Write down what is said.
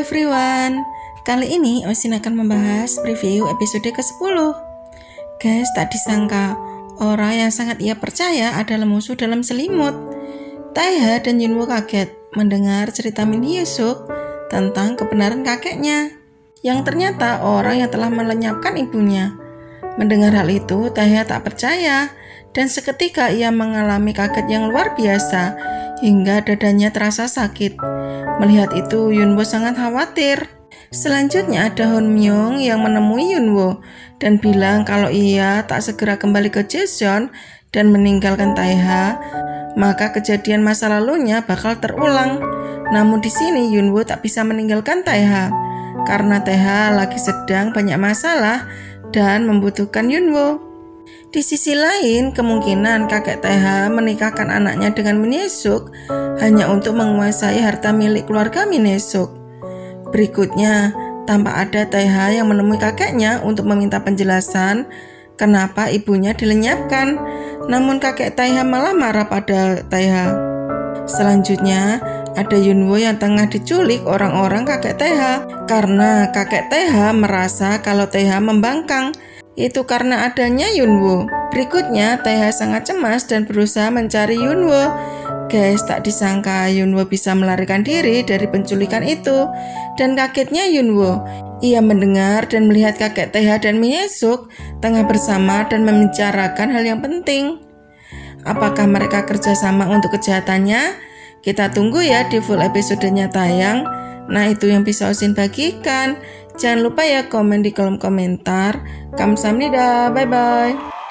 everyone, kali ini Osin akan membahas preview episode ke-10. Guys, tak disangka orang yang sangat ia percaya adalah musuh dalam selimut. Taeha dan Yunwoo kaget mendengar cerita Min Hye-suk tentang kebenaran kakeknya, yang ternyata orang yang telah melenyapkan ibunya. Mendengar hal itu, Taeha tak percaya dan seketika ia mengalami kaget yang luar biasa hingga dadanya terasa sakit. Melihat itu, Yunwoo sangat khawatir. Selanjutnya ada Hon Myung yang menemui Yunwoo dan bilang kalau ia tak segera kembali ke Jeseon dan meninggalkan Taeha, maka kejadian masa lalunya bakal terulang. Namun di sini Yunwoo tak bisa meninggalkan Taeha karena Taeha lagi sedang banyak masalah dan membutuhkan Yunwoo. Di sisi lain, kemungkinan kakek Taeha menikahkan anaknya dengan Min Hye-suk hanya untuk menguasai harta milik keluarga Min Hye-suk. Berikutnya, tampak ada Taeha yang menemui kakeknya untuk meminta penjelasan kenapa ibunya dilenyapkan, namun kakek Taeha malah marah pada Taeha. Selanjutnya, ada Yunwoo yang tengah diculik orang-orang kakek Taeha karena kakek Taeha merasa kalau Taeha membangkang. Itu karena adanya Yunwoo. Berikutnya, Taeha sangat cemas dan berusaha mencari Yunwoo. Guys, tak disangka Yunwoo bisa melarikan diri dari penculikan itu. Dan kagetnya Yunwoo, ia mendengar dan melihat kakek Taeha dan Min Hye-suk tengah bersama dan membicarakan hal yang penting. Apakah mereka kerjasama untuk kejahatannya? Kita tunggu ya di full episodenya tayang. Nah, itu yang bisa Osin bagikan. Jangan lupa ya komen di kolom komentar. Kamsahamnida, bye-bye.